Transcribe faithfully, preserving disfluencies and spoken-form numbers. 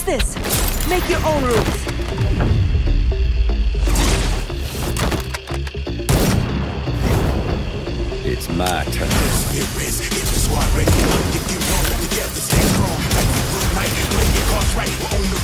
Use this. Make your own rules. It's my turn. It is, it's a squad ready. If you know together, stay strong. Like we put right, play your cards right. We're on the